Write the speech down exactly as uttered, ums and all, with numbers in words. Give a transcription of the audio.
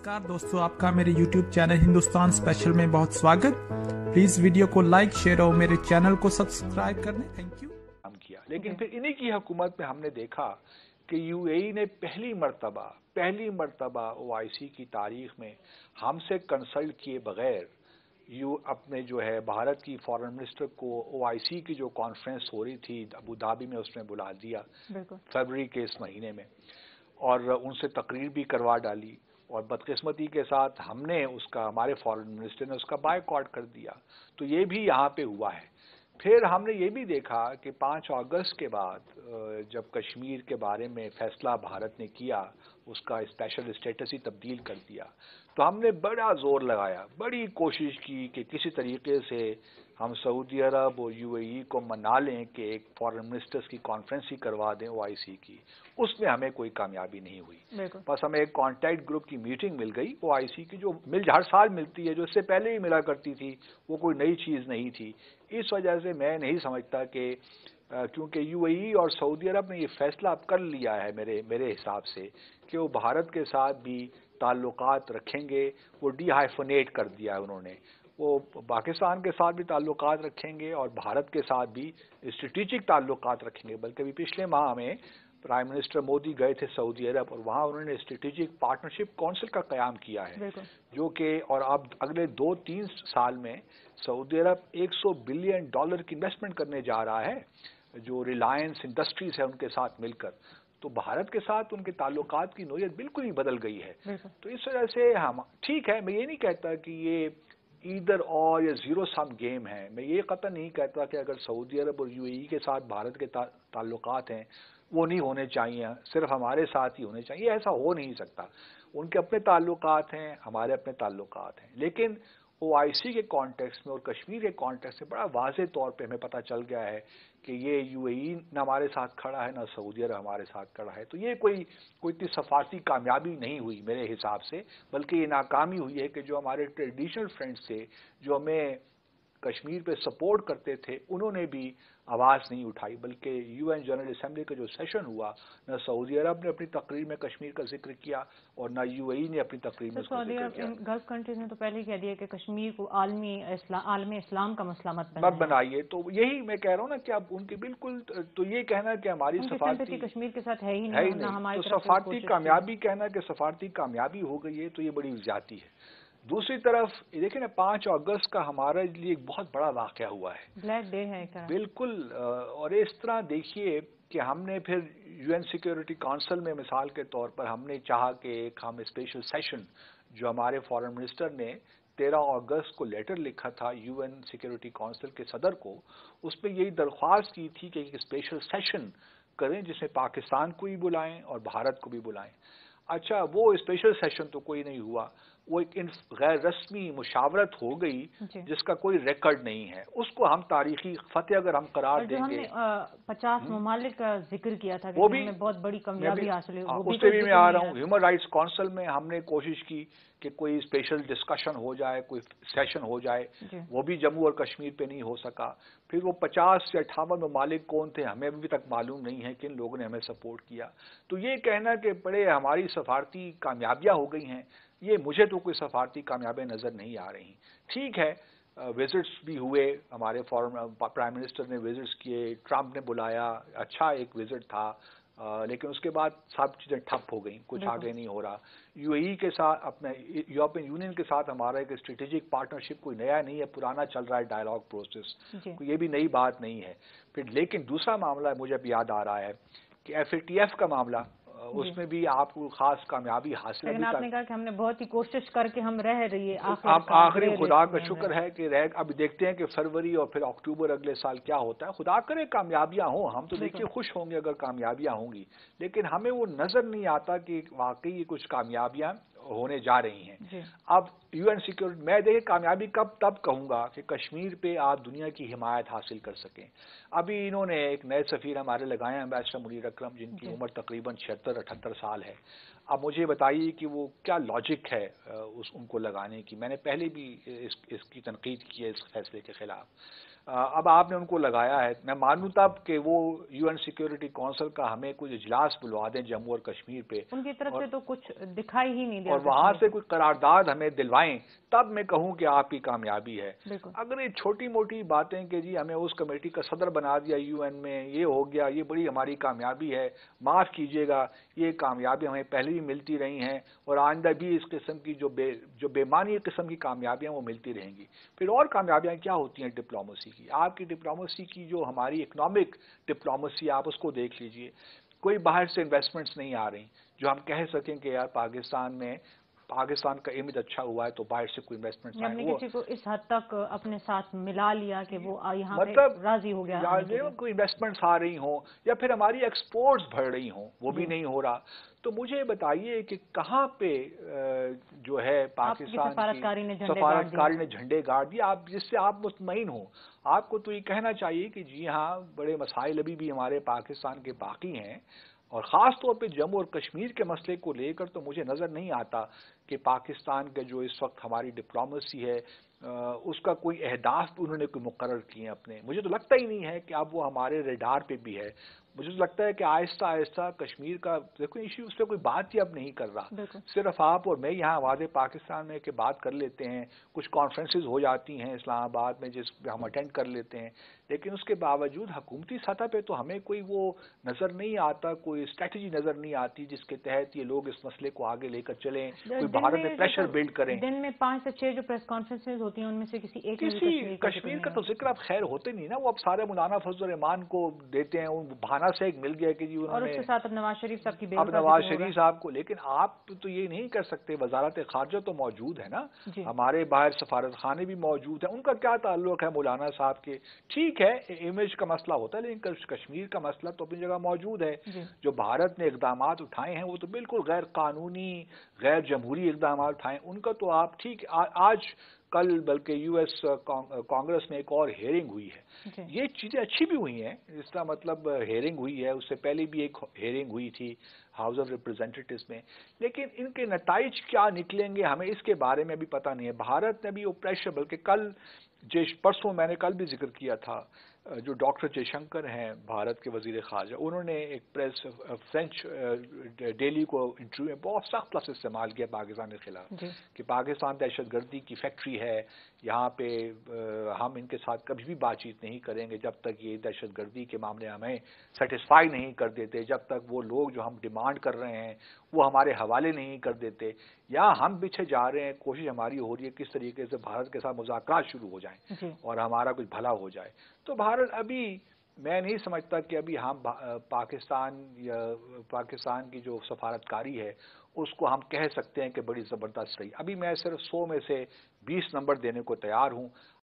नमस्कार दोस्तों, आपका मेरे YouTube चैनल हिंदुस्तान स्पेशल में बहुत स्वागत। प्लीज वीडियो को लाइक शेयर और मेरे चैनल को सब्सक्राइब करने थैंक यू। काम किया, लेकिन फिर इन्हीं की हुकूमत में हमने देखा कि यूएई ने पहली मर्तबा पहली मर्तबा ओआईसी की तारीख में हमसे कंसल्ट किए बगैर यू अपने जो है भारत की फॉरेन मिनिस्टर को ओआईसी की जो कॉन्फ्रेंस हो रही थी अबू धाबी में उसमें बुला दिया फरवरी के इस महीने में, और उनसे तकरीर भी करवा डाली। और बदकिस्मती के साथ हमने उसका हमारे फॉरेन मिनिस्टर ने उसका बायकॉट कर दिया। तो ये भी यहाँ पे हुआ है। फिर हमने ये भी देखा कि पाँच अगस्त के बाद जब कश्मीर के बारे में फैसला भारत ने किया, उसका स्पेशल स्टेटस ही तब्दील कर दिया, तो हमने बड़ा जोर लगाया, बड़ी कोशिश की कि किसी तरीके से हम सऊदी अरब और यूएई को मना लें कि एक फॉरेन मिनिस्टर्स की कॉन्फ्रेंस ही करवा दें ओआईसी की। उसमें हमें कोई कामयाबी नहीं हुई। बस हमें एक कॉन्टैक्ट ग्रुप की मीटिंग मिल गई ओआईसी की, जो मिल हर साल मिलती है, जो इससे पहले ही मिला करती थी, वो कोई नई चीज़ नहीं थी। इस वजह से मैं नहीं समझता कि क्योंकि यूएई और सऊदी अरब ने ये फैसला अब कर लिया है मेरे मेरे हिसाब से कि वो भारत के साथ भी ताल्लुकात रखेंगे, वो डीहाइफनेट कर दिया है उन्होंने। वो पाकिस्तान के साथ भी ताल्लुकात रखेंगे और भारत के साथ भी स्ट्रेटेजिक ताल्लुकात रखेंगे। बल्कि अभी पिछले माह में प्राइम मिनिस्टर मोदी गए थे सऊदी अरब और वहाँ उन्होंने स्ट्रेटेजिक पार्टनरशिप काउंसिल का क़याम किया है, जो कि और अब अगले दो तीन साल में सऊदी अरब सौ बिलियन डॉलर की इन्वेस्टमेंट करने जा रहा है, जो रिलायंस इंडस्ट्रीज है उनके साथ मिलकर। तो भारत के साथ उनके ताल्लुकात की नोयत बिल्कुल ही बदल गई है। तो इस वजह से हम ठीक है, मैं ये नहीं कहता कि ये ईदर और या जीरो सम गेम है। मैं ये कतई नहीं कहता कि अगर सऊदी अरब और यूएई के साथ भारत के ता, ताल्लुकात हैं वो नहीं होने चाहिए, सिर्फ हमारे साथ ही होने चाहिए, ऐसा हो नहीं सकता। उनके अपने ताल्लुकात हैं, हमारे अपने ताल्लुकात हैं। लेकिन ओआईसी के कॉन्टेक्स्ट में और कश्मीर के कॉन्टेक्स्ट में बड़ा वाज़ेह तौर पे हमें पता चल गया है कि ये यूएई न हमारे साथ खड़ा है, न सऊदी अरब हमारे साथ खड़ा है। तो ये कोई कोई इतनी सफारती कामयाबी नहीं हुई मेरे हिसाब से, बल्कि ये नाकामी हुई है कि जो हमारे ट्रेडिशनल फ्रेंड्स थे, जो हमें कश्मीर पे सपोर्ट करते थे, उन्होंने भी आवाज़ नहीं उठाई। बल्कि यूएन जनरल असेंबली का जो सेशन हुआ, न सऊदी अरब ने अपनी तकरीर में कश्मीर का जिक्र किया और न यूएई ने अपनी तकरीर में उसका जिक्र किया। गल्फ कंट्रीज ने तो पहले ही कह दिया कि कश्मीर को आलमी आलमी इस्लाम का मसला मत मत बनाइए। तो यही मैं कह रहा हूँ ना कि अब उनके बिल्कुल, तो ये कहना कि हमारी सफारती कश्मीर के साथ है ही नहीं, नहीं, नहीं। तो सफारती कामयाबी कहना कि सफारती कामयाबी हो गई है, तो ये बड़ी ज्यादती है। दूसरी तरफ देखिए ना, पाँच अगस्त का हमारे लिए एक बहुत बड़ा वाकया हुआ है, ब्लैक डे है बिल्कुल। और इस तरह देखिए कि हमने फिर यूएन सिक्योरिटी काउंसिल में मिसाल के तौर पर हमने चाहा कि एक हम स्पेशल सेशन, जो हमारे फॉरेन मिनिस्टर ने तेरह अगस्त को लेटर लिखा था यूएन सिक्योरिटी काउंसिल के सदर को, उसमें यही दरख्वास्त की थी कि एक स्पेशल सेशन करें जिसमें पाकिस्तान को भी बुलाएं और भारत को भी बुलाएं। अच्छा, वो स्पेशल सेशन तो कोई नहीं हुआ, वो एक गैर रस्मी मुशावरत हो गई जिसका कोई रिकॉर्ड नहीं है। उसको हम तारीखी फतेह अगर हम करार देंगे। पचास ममालिक का जिक्र किया था, वो भी बहुत बड़ी कामयाबी हासिल हुई। उससे भी मैं आ रहा हूँ। ह्यूमन राइट्स काउंसिल में हमने कोशिश की कि कोई स्पेशल डिस्कशन हो जाए, कोई सेशन हो जाए, वो भी जम्मू और कश्मीर पे नहीं हो सका। फिर वो पचास से अट्ठावन ममालिक कौन थे हमें अभी तक मालूम नहीं है, किन लोगों ने हमें सपोर्ट किया। तो ये कहना कि बड़े हमारी सफारती कामयाबियाँ हो गई हैं, ये मुझे तो कोई सफारती कामयाबी नज़र नहीं आ रही। ठीक है, विजिट्स भी हुए, हमारे फॉरेन प्राइम मिनिस्टर ने विजिट्स किए, ट्रंप ने बुलाया, अच्छा एक विजिट था, आ, लेकिन उसके बाद सब चीज़ें ठप हो गई, कुछ आगे नहीं हो रहा। यूएई के साथ, अपने यूरोपियन यूनियन के साथ हमारा एक स्ट्रेटेजिक पार्टनरशिप कोई नया नहीं है, पुराना चल रहा है डायलॉग प्रोसेस, कोई ये भी नई बात नहीं है। फिर लेकिन दूसरा मामला मुझे अब याद आ रहा है कि एफ ए टी एफ का मामला, उसमें भी आपको खास कामयाबी हासिल है। लेकिन आपने कहा कि हमने बहुत ही कोशिश करके हम रह रही है, आप आखिरी खुदा का शुक्र है कि रह, अब देखते हैं कि फरवरी और फिर अक्टूबर अगले साल क्या होता है। खुदा करे कामयाबियां हों, हम तो देखिए खुश होंगे अगर कामयाबियां होंगी, लेकिन हमें वो नजर नहीं आता कि वाकई ये कुछ कामयाबियां होने जा रही हैं। अब यूएन सिक्योरिटी, मैं देखिए कामयाबी कब तब कहूंगा कि कश्मीर पे आप दुनिया की हिमायत हासिल कर सकें। अभी इन्होंने एक नए सफीर हमारे लगाए हैं, एम्बेसडर मुनीर अकरम, जिनकी उम्र तकरीबन छिहत्तर अठहत्तर साल है। अब मुझे बताइए कि वो क्या लॉजिक है उस उनको लगाने की। मैंने पहले भी इस, इसकी तनकीद की है इस फैसले के खिलाफ। اب آپ نے ان کو لگایا ہے، میں مانوں تب کہ وہ یو این سیکیورٹی کونسل کا ہمیں کچھ اجلاس بلوا دیں جموں اور کشمیر پہ، ان کی طرف سے تو کچھ دکھائی ہی نہیں دیا، اور وہاں سے کوئی قرارداد ہمیں دلوائیں، تب میں کہوں کہ آپ کی کامیابی ہے۔ اگر یہ چھوٹی موٹی باتیں کہ جی ہمیں اس کمیٹی کا صدر بنا دیا یو این میں، یہ ہو گیا، یہ بڑی ہماری کامیابی ہے، معاف کیجیے گا، یہ کامیابی ہمیں پہلے بھی ملتی رہی ہیں اور آئندہ بھی اس قسم کی جو بے جو بے معنی قسم کی کامیابیاں وہ ملتی رہیں گی۔ پھر اور کامیابیاں کیا ہوتی ہیں ڈپلومیسی کی؟ آپ کی ڈپلومیسی کی جو ہماری اکنامک ڈپلومیسی، آپ اس کو دیکھ لیجئے، کوئی باہر سے انویسٹمنٹس نہیں آ رہی جو ہم کہہ سکیں کہ یار پاکستان میں پاکستان کا امیج اچھا ہوا ہے تو باہر سے کوئی انویسٹمنٹس آئیں۔ وہ کسی کو اس حد تک اپنے ساتھ ملا لیا کہ وہ یہاں پہ مطلب راضی ہو گیا، کوئی انویسٹمنٹس آ رہی ہوں یا پھر ہماری ایکسپورٹس بڑھ رہی ہوں، وہ بھی نہیں ہو رہا۔ تو مجھے بتائیے کہ کہاں پہ جو ہے پاکستان کی سفارتکاری نے جھنڈے گاڑ دیے، آپ جس سے آپ مطمئن ہوں۔ آپ کو تو یہ کہنا چاہیے کہ جی ہاں بڑے مسائل ابھی بھی ہمارے پاکستان کے باقی ہیں، اور خاص طور پہ جموں اور کشمیر کے مسئلے کو لے کر تو مجھے نظر نہیں آتا کہ پاکستان کے جو اس وقت ہماری ڈپلومیسی ہے اس کا کوئی اہداف بھی انہوں نے کوئی مقرر کیے ہیں اپنے۔ مجھے تو لگتا ہی نہیں ہے کہ اب وہ ہمارے ریڈار پہ بھی ہے۔ مجھے تو لگتا ہے کہ آہستہ آہستہ کشمیر کا دیکھو ایشو اس پہ کوئی بات ہی اب نہیں کر رہا، صرف آپ اور میں یہاں آواز پاکستان میں کہ بات کر لیتے ہیں، کچھ کانفرنسز ہو جاتی ہیں اسلام آباد میں جس پہ ہم اٹینڈ کر لیتے ہیں، لیکن اس کے باوجود حکومتی سطح پہ تو ہمیں کوئی وہ نظر نہیں آتا، کوئی اسٹریٹجی نظر نہیں آتی جس کے تحت یہ لوگ اس مسئلے کو آگے لے کر چلیں، کوئی بھارت میں پریشر بلڈ کریں۔ دن میں پانچ سے چھ جو پریس کانفرنسز ہوتی ہیں ان میں سے کسی ایک کسی کشمیر کا تو ذکر اب خیر ہوتے نہیں نا، وہ اب سارے مولانا فضل الرحمان کو دیتے ہیں، ان بہانہ سے ایک مل گیا کہ جی انہوں نے، اور اس کے ساتھ اب نواز شریف صاحب کی اب نواز شریف صاحب کو، لیکن آپ تو یہ نہیں کر سکتے، وزارت خارجہ تو موجود ہے نا، ہمارے باہر سفارت خانے بھی موجود ہیں، ان کا کیا تعلق ہے مولانا صاحب کے؟ ٹھیک ہے امیج کا مسئلہ ہوتا ہے، لیکن کشمیر کا مسئلہ تو اپنی جگہ موجود ہے۔ جو بھارت نے اقدامات اٹھائے ہیں وہ تو بالکل غیر قانونی غیر جمہوری اقدامات اٹھائے ہیں، ان کا تو آپ ٹھیک آج کل بلکہ یو ایس کانگریس میں ایک اور ہیئرنگ ہوئی ہے، یہ چیزیں اچھی بھی ہوئی ہیں، اس کا مطلب ہیئرنگ ہوئی ہے، اس سے پہلے بھی ایک ہیئرنگ ہوئی تھی ہاؤس آف ریپرزینٹیٹوز میں، لیکن ان کے نتائج کیا نکلیں گے ہمیں اس کے بارے میں بھی پتہ نہیں ہے۔ بھارت نے بھی وہ پریشر، بلکہ کل جیش پرسوں میں نے کل بھی ذکر کیا تھا، جو ڈاکٹر جے شنکر ہیں بھارت کے وزیر خارجہ، انہوں نے ایک پریس فرینچ ڈیلی کو انٹرویو میں بہت سخت لفظ استعمال کیا پاکستان کے خلاف کہ پاکستان دہشت گردی کی فیکٹری ہے، یہاں پہ ہم ان کے ساتھ کبھی بھی بات چیت نہیں کریں گے جب تک یہ دہشت گردی کے معاملے ہمیں سیٹسفائی نہیں کر دیتے، جب تک وہ لوگ جو ہم ڈیمانڈ کر رہے ہیں وہ ہمارے حوالے نہیں کر دیتے، یا ہم پیچھے جا رہے ہیں، کوشش ہماری ہو رہی ہے کس طریقے سے بھارت کے ساتھ مذاکرات شروع ہو جائیں اور ہمارا کچھ بھلا ہو جائے۔ تو بھارت ابھی میں نہیں سمجھتا کہ ابھی ہم پاکستان یا پاکستان کی جو سفارتکاری ہے اس کو ہم کہہ سکتے ہیں کہ بڑی زبردست رہی۔ ابھی میں صرف سو میں سے بیس نمبر دینے کو تیار ہوں۔